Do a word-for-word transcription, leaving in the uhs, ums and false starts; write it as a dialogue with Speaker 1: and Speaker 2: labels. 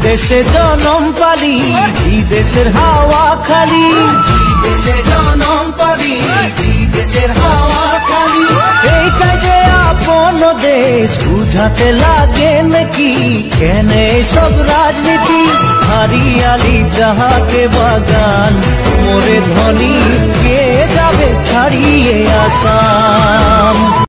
Speaker 1: দেশে জনম পালি বিদেশের হাওয়া খালি, দেশে জনম পালি বিদেশের হাওয়া খালি। এইটাই যে আপন দেশ বুঝাতে লাগে নাকি, কেন সব রাজনীতি হারিয়ালি চাহাকে বাগান, মোরে ধনী কে যাবে ছাড়িয়ে আসাম।